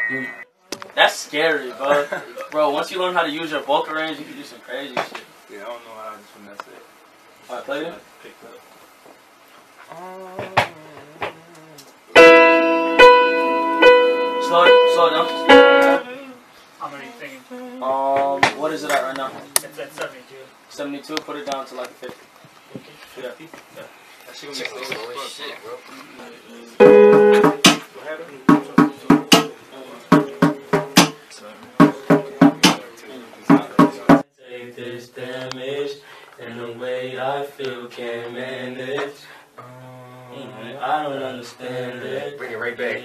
You, that's scary, bro. Bro, once you learn how to use your vocal range, you can do some crazy shit. Yeah, I don't know how I just finesse it. Alright, play it. Picked up. Slow it down. How many things? What is it at right now? It's at 72. 72. Put it down to like 50. Yeah. That shit gonna be slow as shit, bro. What happened? Take this damage, and the way I feel can't manage. I don't understand it. Bring it right back.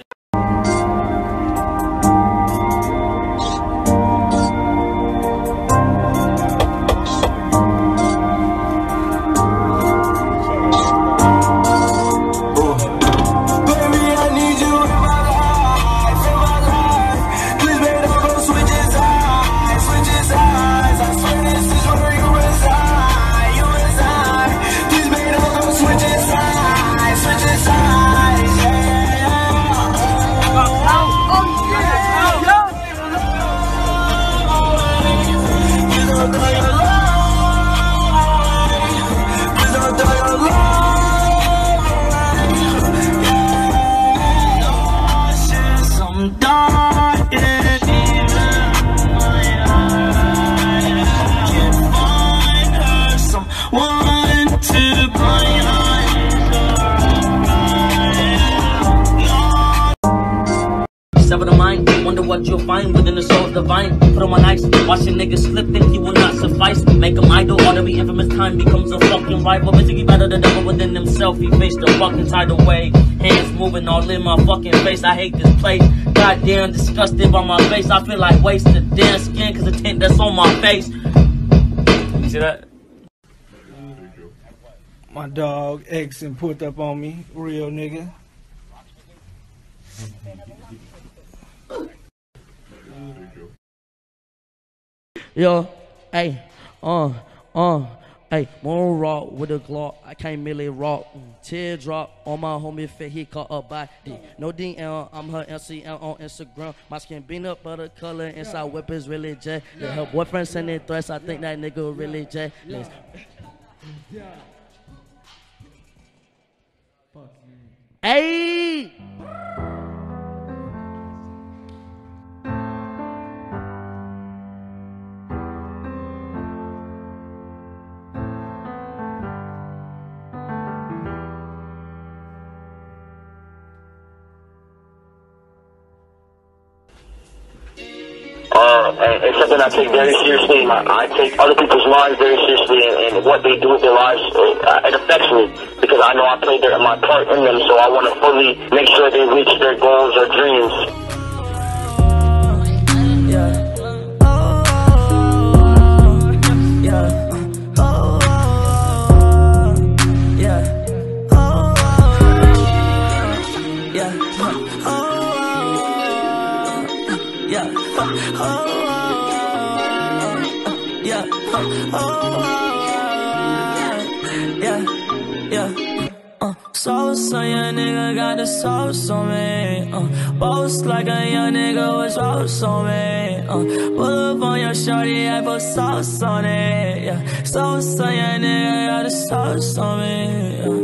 Sever the mind, wonder what you'll find within the soul's divine. Put on my ice, watch a nigga slip, think he will not suffice. Make him idle, all to be infamous, time becomes a fucking rival. Basically battle the devil within himself, he faced the fucking tidal wave. Hands moving all in my fucking face, I hate this place. Goddamn disgusted by my face, I feel like wasted damn skin cause the tint that's on my face. You see that? My dog X and put up on me, real nigga. Yo, hey, hey, more raw with a Glock. I can't merely rock. Teardrop on my homie fit, he caught a body. No DM, I'm her MCM on Instagram. My skin beat up by the color, inside weapons really jet. Yeah, her boyfriend sending threats, I think that nigga really jealous. Hey! It's something I take very seriously. I take other people's lives very seriously, and what they do with their lives, it affects me because I know I played my part in them, so I want to fully make sure they reach their goals or dreams. Sauce on your nigga, got the sauce on me. Boast like a young nigga was sauce on me. Pull up on your shorty, I put sauce on it. Yeah, sauce on your nigga, got the sauce on me.